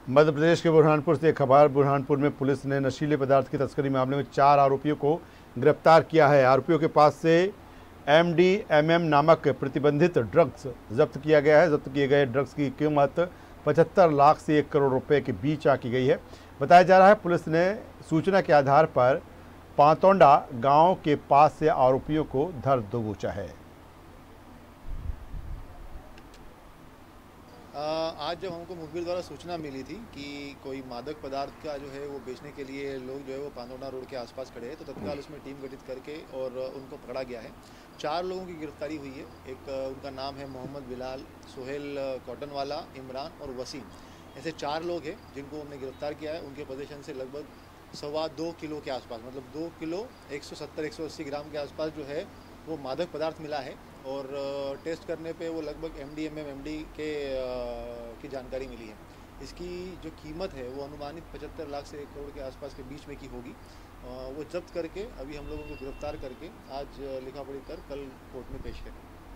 मध्य प्रदेश के बुरहानपुर से एक खबर। बुरहानपुर में पुलिस ने नशीले पदार्थ की तस्करी मामले में 4 आरोपियों को गिरफ्तार किया है। आरोपियों के पास से MDMA नामक प्रतिबंधित ड्रग्स जब्त किया गया है। जब्त किए गए ड्रग्स की कीमत 75 लाख से 1 करोड़ रुपए के बीच आंकी गई है। बताया जा रहा है पुलिस ने सूचना के आधार पर पातौंडा गांव के पास से आरोपियों को धर दबोचा है। आज जब हमको मुखबिर द्वारा सूचना मिली थी कि कोई मादक पदार्थ का जो है वो बेचने के लिए लोग जो है वो पातौंडा रोड के आसपास खड़े हैं, तो तत्काल उसमें टीम गठित करके और उनको पकड़ा गया है। 4 लोगों की गिरफ्तारी हुई है। एक उनका नाम है मोहम्मद बिलाल, सोहेल कॉटनवाला, इमरान और वसीम। ऐसे 4 लोग हैं जिनको हमने गिरफ्तार किया है। उनके पोजीशन से लगभग 2.25 किलो के आसपास, मतलब 2 किलो 170-180 ग्राम के आसपास जो है वो मादक पदार्थ मिला है। और टेस्ट करने पे वो लगभग MDMA MD की जानकारी मिली है। इसकी जो कीमत है वो अनुमानित 75 लाख से 1 करोड़ के आसपास के बीच में की होगी। वो जब्त करके अभी हम लोगों को गिरफ्तार करके आज लिखा पढ़ी कर कल कोर्ट में पेश करें।